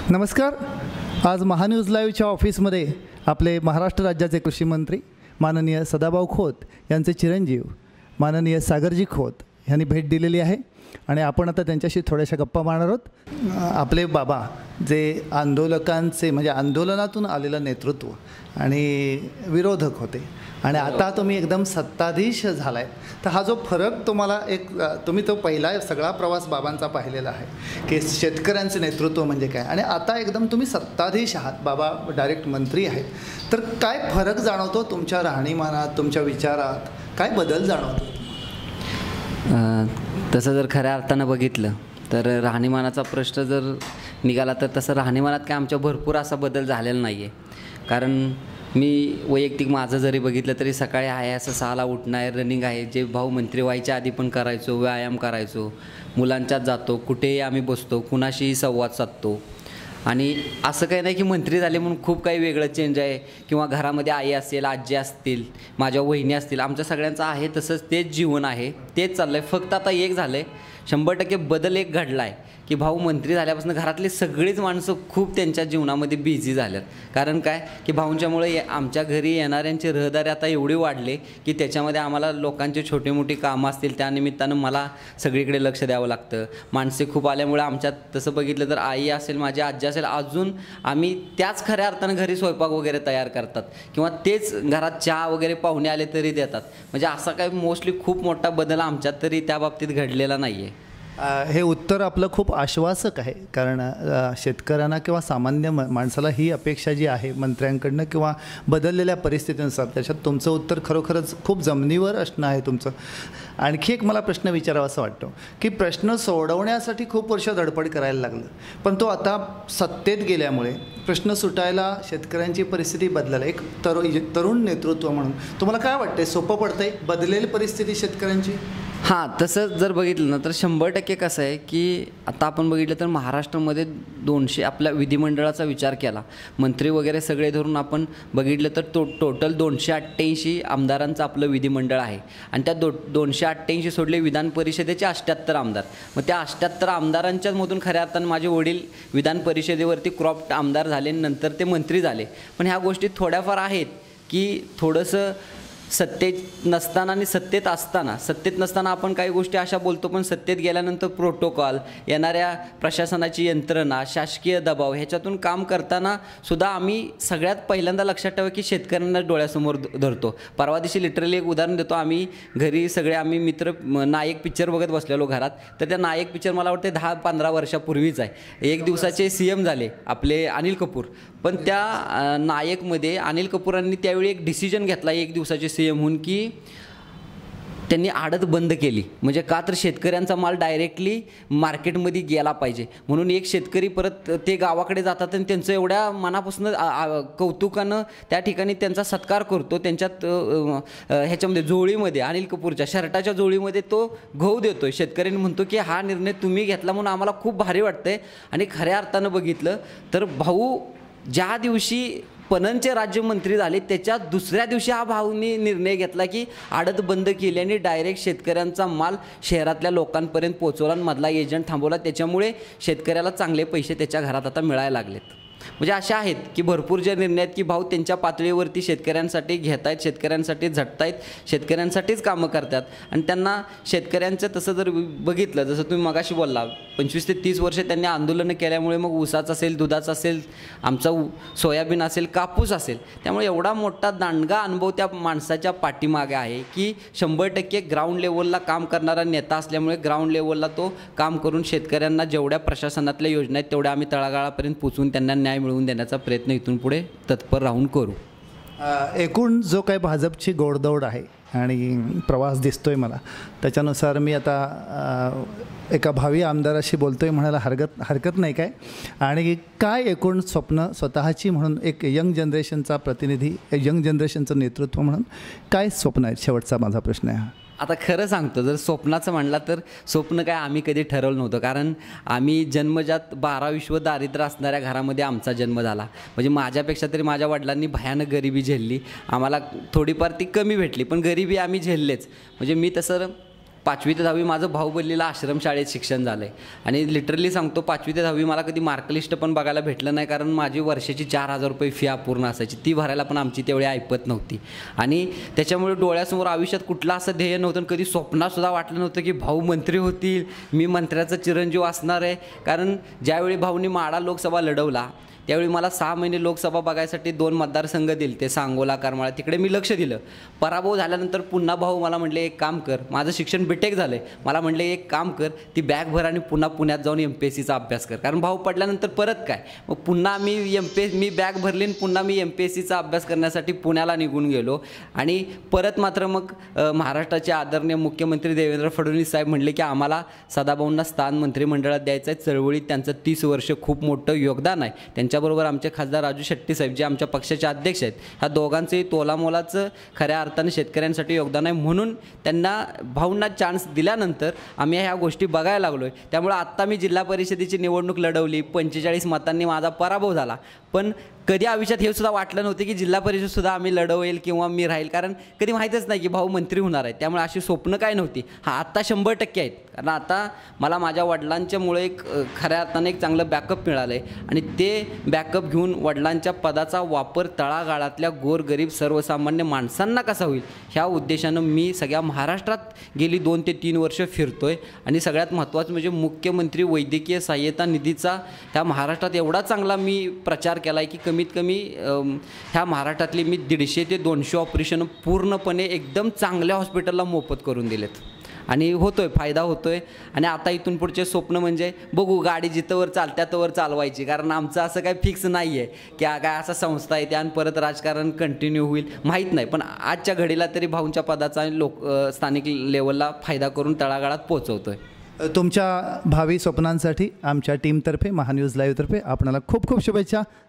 नमस्कार. आज महान्यूज लाईव्हच्या ऑफिसमध्ये आपले महाराष्ट्र राज्याचे कृषी मंत्री माननीय सदाभाऊ खोत यांचे चिरंजीव माननीय सागरजी खोत यांनी भेट दिलेली आहे आणि आपण आता त्यांच्याशी थोड्याशा गप्पा मारणार आहोत. आपले बाबा जे आंदोलकांचे म्हणजे आंदोलनातून आलेलं नेतृत्व आणि विरोधक होते आणि आता तुम्ही एकदम सत्ताधीश झालाय, तर हा जो फरक तुम्हाला तुम्ही तो पहिला सगळा प्रवास बाबांचा पाहिलेला आहे की शेतकऱ्यांचे नेतृत्व म्हणजे काय, आणि आता एकदम तुम्ही सत्ताधीश आहात, बाबा डायरेक्ट मंत्री आहेत, तर काय फरक जाणवतो तुमच्या राहणीमानात, तुमच्या विचारात काय बदल जाणवतो? तसं जर खऱ्या अर्थानं बघितलं तर राहणीमानाचा प्रश्न जर निघाला तर तसं राहणीमानात काय आमच्या भरपूर असा बदल झालेला नाही आहे. कारण मी वैयक्तिक माझं जरी बघितलं तरी सकाळी आहे असं 6ला उठणं आहे, रनिंग आहे, जे भाऊ मंत्री व्हायच्या आधी पण करायचो, व्यायाम करायचो, मुलांच्यात जातो, कुठेही आम्ही बसतो, कुणाशीही संवाद साधतो. आणि असं काही नाही की मंत्री झाले म्हणून खूप काही वेगळं चेंज आहे किंवा घरामध्ये आई असेल, आजी असतील, माझ्या वहिनी असतील, आमच्या सगळ्यांचं आहे तसंच तेच जीवन आहे, तेच चाललं आहे. फक्त आता एक झालं आहे, 100% बदल एक घडला आहे की भाऊ मंत्री झाल्यापासून घरातली सगळीच माणसं खूप त्यांच्या जीवनामध्ये बिझी झाल्यात. कारण काय की भाऊंच्यामुळे आमच्या घरी येणाऱ्यांची रहदारी आता एवढी वाढली की त्याच्यामध्ये आम्हाला लोकांची छोटी मोठी कामं असतील त्यानिमित्तानं मला सगळीकडे लक्ष द्यावं लागतं. माणसे खूप आल्यामुळे आमच्यात तसं बघितलं तर आई असेल, माझी आजी असेल, अजून आम्ही त्याच खऱ्या अर्थानं घरी स्वयंपाक वगैरे तयार करतात किंवा तेच घरात चहा वगैरे पाहुणे आले तरी देतात. म्हणजे असा काही मोस्टली खूप मोठा बदल आमच्यात तरी त्या बाबतीत घडलेला नाही आहे. हे उत्तर आपलं खूप आश्वासक आहे, कारण शेतकऱ्यांना किंवा सामान्य माणसाला ही अपेक्षा जी आहे मंत्र्यांकडनं किंवा बदललेल्या परिस्थितीनुसार, त्याच्यात तुमचं उत्तर खरोखरच खूप जमिनीवर असणं आहे तुमचं. आणखी एक मला प्रश्न विचारावा असं वाटतो की प्रश्न सोडवण्यासाठी खूप वर्ष धडपड करायला लागलं, पण तो आता सत्तेत गेल्यामुळे प्रश्न सुटायला शेतकऱ्यांची परिस्थिती बदलायला एक तरुण नेतृत्व म्हणून तुम्हाला काय वाटतंय, सोपं पडतंय बदलेली परिस्थिती शेतकऱ्यांची? हां, तसं जर बघितलं ना तर 100% कसं आहे की आता आपण बघितलं तर महाराष्ट्रामध्ये 200 आपल्या विधिमंडळाचा विचार केला, मंत्री वगैरे सगळे धरून आपण बघितलं तर टोटल 288 आमदारांचं आपलं विधिमंडळ आहे. आणि त्या 288 सोडले विधान परिषदेचे 78 आमदार. मग त्या 78 आमदारांच्यामधून खऱ्या अर्थानं माझे वडील विधान परिषदेवरती क्रॉप्ट आमदार झाले, नंतर ते मंत्री झाले. पण ह्या गोष्टी थोड्याफार आहेत की थोडंसं सत्तेत नसताना आणि सत्तेत नसताना आपण काही गोष्टी अशा बोलतो, पण सत्तेत गेल्यानंतर प्रोटोकॉल, येणाऱ्या प्रशासनाची यंत्रणा, शासकीय दबाव ह्याच्यातून काम करताना सुद्धा आम्ही सगळ्यात पहिल्यांदा लक्षात ठेवा की शेतकऱ्यांना डोळ्यासमोर धरतो. परवा दिवशी लिटरली एक उदाहरण देतो. आम्ही घरी सगळे आम्ही मित्र नायक पिक्चर बघत बसलेलो घरात, तर त्या नायक पिक्चर मला वाटते 10-15 वर्षापूर्वीच आहे. 1 दिवसाचे CM झाले आपले अनिल कपूर, पण त्या नायकमध्ये अनिल कपूरांनी त्यावेळी एक डिसिजन घेतला 1 दिवसाचे CM होऊन की त्यांनी आडत बंद केली. म्हणजे का तर शेतकऱ्यांचा माल डायरेक्टली मार्केटमध्ये गेला पाहिजे म्हणून. एक शेतकरी परत ते गावाकडे जातात आणि त्यांचं एवढ्या मनापासून कौतुकानं त्या ठिकाणी त्यांचा सत्कार करतो. त्यांच्यात ह्याच्यामध्ये जोळीमध्ये अनिल कपूरच्या शर्टाच्या जोळीमध्ये तो गहू देतोय. शेतकऱ्यांनी म्हणतो की हा निर्णय तुम्ही घेतला म्हणून आम्हाला खूप भारी वाटतंय. आणि खऱ्या अर्थानं बघितलं तर भाऊ ज्या दिवशी पणनचे राज्यमंत्री झाले त्याच्या दुसऱ्या दिवशी हा भाऊंनी निर्णय घेतला की आडत बंद केली आणि डायरेक्ट शेतकऱ्यांचा माल शहरातल्या लोकांपर्यंत पोहोचवला आणि मधला एजंट थांबवला. त्याच्यामुळे शेतकऱ्याला चांगले पैसे त्याच्या घरात आता मिळायला लागलेत. म्हणजे अशा आहेत की भरपूर ज्या निर्णय आहेत की भाऊ त्यांच्या पातळीवरती शेतकऱ्यांसाठी घेत आहेत, शेतकऱ्यांसाठी झटत आहेत, शेतकऱ्यांसाठीच कामं करतात. आणि त्यांना शेतकऱ्यांचं तसं जर बघितलं, जसं तुम्ही मगाशी बोलला 25 ते 30 वर्ष त्यांनी आंदोलनं केल्यामुळे मग ऊसाचं असेल, दुधाचं असेल, आमचा सोयाबीन असेल, कापूस असेल, त्यामुळे एवढा मोठा दांडगा अनुभव त्या माणसाच्या पाठीमागे आहे की 100% ग्राउंड लेवलला काम करणारा नेता असल्यामुळे ग्राउंड लेवलला तो काम करून शेतकऱ्यांना जेवढ्या प्रशासनातल्या योजना आहेत तेवढ्या आम्ही तळागाळापर्यंत पोचून त्यांना न्याय मिळवून देण्याचा प्रयत्न इथून पुढे तत्पर राहून करू. एकूण जो काही भाजपची गोडदौड आहे आणि प्रवास दिसतोय मला, त्याच्यानुसार मी आता एका भावी आमदाराशी बोलतोय म्हणायला हरकत नाही काय. आणि काय एकूण स्वप्न स्वतःची म्हणून एक यंग जनरेशनचा प्रतिनिधी, यंग जनरेशनचं नेतृत्व म्हणून काय स्वप्न आहेत? शेवटचा माझा प्रश्न आहे. आता खरं सांगतो, जर स्वप्नाचं म्हणला तर स्वप्न काय आम्ही कधी ठरवलं नव्हतं. कारण आम्ही जन्मजात 12 विश्व दारिद्र्य असणाऱ्या घरामध्ये आमचा जन्म झाला. म्हणजे माझ्यापेक्षा तरी माझ्या वडिलांनी भयानक गरिबी झेलली. आम्हाला थोडीफार ती कमी भेटली पण गरिबी आम्ही झेललेच. म्हणजे मी तसं 5वी ते 10वी माझं बाहुबलीला आश्रमशाळेत शिक्षण झालं आहे आणि लिटरली सांगतो 5वी ते 10वी मला कधी मार्कलिस्ट पण बघायला भेटलं नाही, कारण माझी वर्षाची 4,000 रुपये फी अपूर्ण असायची, ती भरायला पण आमची तेवढी ऐपत नव्हती. आणि त्याच्यामुळे डोळ्यासमोर आयुष्यात कुठलं असं ध्येय नव्हतं, कधी स्वप्नातसुद्धा वाटलं नव्हतं की भाऊ मंत्री होतील, मी मंत्र्याचा चिरंजीव असणार आहे. कारण ज्यावेळी भाऊनी माढा लोकसभा लढवला त्यावेळी मला 6 महिने लोकसभा बघायसाठी 2 मतदारसंघ दिले, ते सांगोला करमाळा, तिकडे मी लक्ष दिलं. पराभव झाल्यानंतर पुन्हा भाऊ मला म्हटले एक काम कर, माझं शिक्षण बीटेक झालं आहे, मला म्हटले एक काम कर, ती बॅग भर आणि पुन्हा पुण्यात जाऊन MPSCचा अभ्यास कर. कारण भाऊ पडल्यानंतर परत काय, मग पुन्हा मी बॅग भरली आणि पुन्हा मी MPSCचा अभ्यास करण्यासाठी पुण्याला निघून गेलो. आणि परत मात्र मग महाराष्ट्राचे आदरणीय मुख्यमंत्री देवेंद्र फडणवीस साहेब म्हटले की आम्हाला सदाभाऊंना स्थान मंत्रिमंडळात द्यायचं आहे. चळवळीत त्यांचं 30 वर्ष खूप मोठं योगदान आहे. त्यांच्याबरोबर आमचे खासदार राजू शेट्टी साहेब जे आमच्या पक्षाचे अध्यक्ष आहेत, ह्या दोघांचंही तोलामोलाचं खऱ्या अर्थाने शेतकऱ्यांसाठी योगदान आहे. म्हणून त्यांना भाऊंना चान्स दिल्यानंतर आम्ही ह्या गोष्टी बघायला लागलो आहे. त्यामुळे आत्ता मी जिल्हा परिषदेची निवडणूक लढवली, 45 मतांनी माझा पराभव झाला, पण कधी आयुष्यात हे सुद्धा वाटलं नव्हतं की जिल्हा परिषदसुद्धा आम्ही लढवेल किंवा मी राहील, कारण कधी माहीतच नाही की भाऊ मंत्री होणार आहे. त्यामुळे अशी स्वप्न काय नव्हती. आत्ता 100% आहेत, कारण आता मला माझ्या वडिलांच्यामुळे एक खऱ्या अर्थाने एक चांगलं बॅकअप मिळालं आहे आणि ते बॅकअप घेऊन वडिलांच्या पदाचा वापर तळागाळातल्या गोरगरीब सर्वसामान्य माणसांना कसा होईल ह्या उद्देशानं मी सगळ्या महाराष्ट्रात गेली 2 ते 3 वर्ष फिरतोय. आणि सगळ्यात महत्त्वाचं म्हणजे मुख्यमंत्री वैद्यकीय सहाय्यता निधीचा ह्या महाराष्ट्रात एवढा चांगला मी प्रचार केला आहे की कमीत कमी ह्या महाराष्ट्रातली मी 150 ते 200 ऑपरेशन पूर्णपणे एकदम चांगल्या हॉस्पिटलला मोफत करून दिलेत आणि होतोय, फायदा होतोय. आणि आता इथून पुढचे स्वप्न म्हणजे बघू, गाडी जिथंवर चालत्यातवर चालवायची, कारण आमचं असं काही फिक्स नाही आहे की काय असा संस्था येते आणि परत राजकारण कंटिन्यू होईल, माहीत नाही. पण आजच्या घडीला तरी भाऊंच्या पदाचा स्थानिक लेवलला फायदा करून तळागाळात पोहोचवतोय. तुमच्या भावी स्वप्नांसाठी आमच्या टीमतर्फे, महान्यूज लाईव्हतर्फे आपणाला खूप खूप शुभेच्छा.